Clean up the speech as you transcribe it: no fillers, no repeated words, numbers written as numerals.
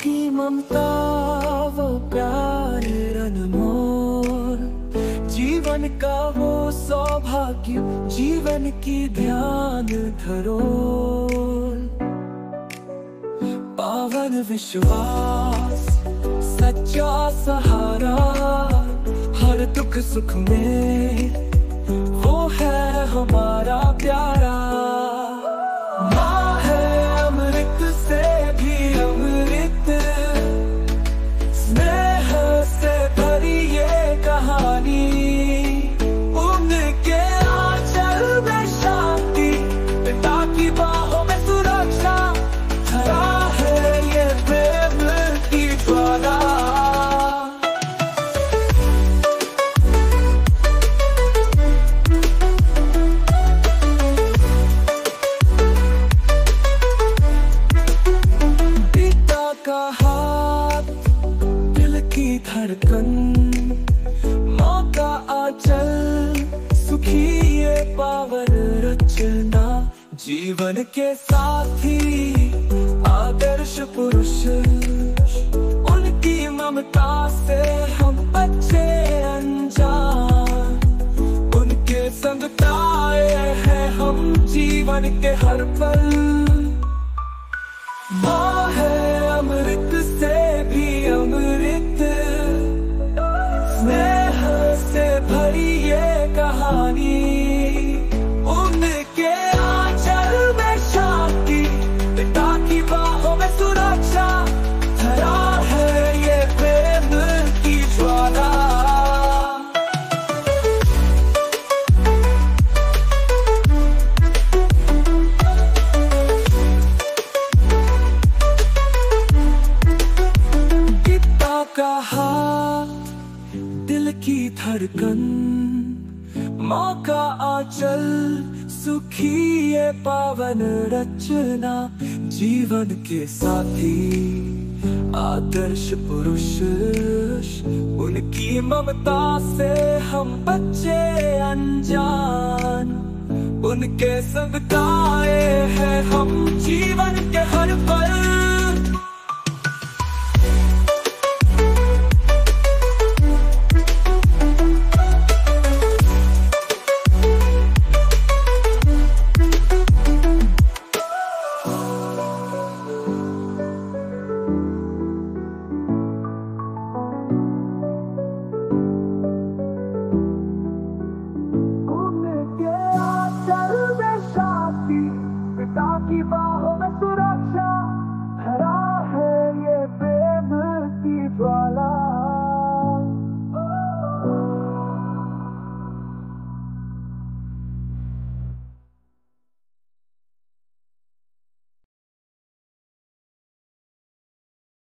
की ममता वो प्यार अनमोल, जीवन का वो सौभाग्य, जीवन की ध्यान धरोल। पावन विश्वास सच्चा सहारा, हर दुख सुख में वो है हमारा प्यारा। माँ है अमृत से भी अमृत, स्नेह से भरी ये कहानी। उनके आंचल में शांति, पिता की बाहों में सुरक्षा, धरा है ये प्रेम की ज्वाला। का हाथ, दिल की धड़कन, माँ का आंचल, सुखी ये पावन रचना। जीवन के साथी आदर्श पुरुष, उनकी ममता से हम बच्चे अनजान। उनके संग ताए हैं हम जीवन के हर पल। माँ है अमृत से भी अमृत, स्नेह से भरी ये कहानी। उनके आंचल में शांति, पिता की बाहों में सुरक्षा, धरा है ये प्रेम की ज्वाला। का हाथ, दिल की धड़कन, माँ का आंचल, सुखी ये पावन रचना। जीवन के साथी आदर्श पुरुष, उनकी ममता से हम बच्चे अनजान। उनके संग गाए हैं हम जीवन के हर पल। पिता की बाहों में सुरक्षा,